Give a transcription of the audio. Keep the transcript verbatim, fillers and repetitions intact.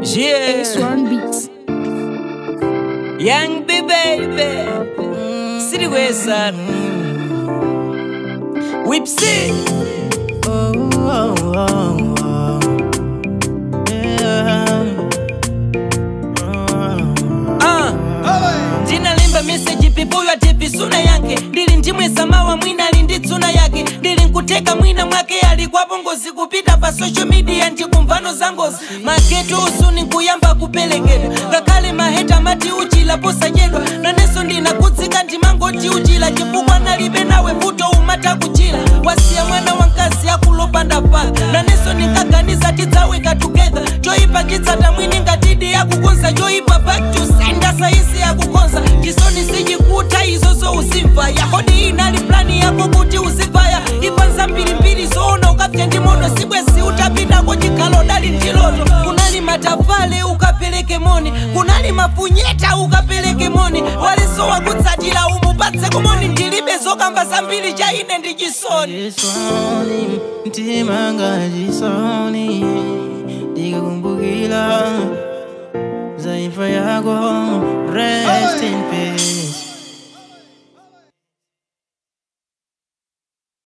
Yeah. One beats. Young B baby. City West side. Whipsy. Oh, oh, oh, oh. Yeah. Uh. Jina limba message pipo ya tepi suna yake. Dili njimwe samawa mwina lindi tsuna yake. Dili nkuteka mwina mwake alikuwa bongozi kupita pa social media nti kumvano zangozi. Maketu usuni nkuyamba kupelekera. Kakale maheta mati uchila posa jedwa. Na neso ndina kutsika nti mangoti uchila. Chipukwa nalibe nawe puto umata kuchila. Wasia mwana wankazi ya kulopanda paka. Na neso nikaganiza tizaweka together. Joipa kitsata mwini ngatidi ya kukonza. Joipa back to sender saisi ya kukonza. Kisoni sijikuta hizozo usivaya. Hodi inali plani yako kuti usivaya. Ipanza mbili mbili zoona ukapya ndimono. Sibwesi utapita kujikalo dali njiloto. Kunali matafale ukapeleke moni. Kunali mafunyeta ukapeleke moni. Waliso wakutsatila umupatse kumoni. Ndilibe zoka mbasa mbili jaine ndijisoni. Jisoni, ntimanga jisoni. Diga kumbukila zaifa yako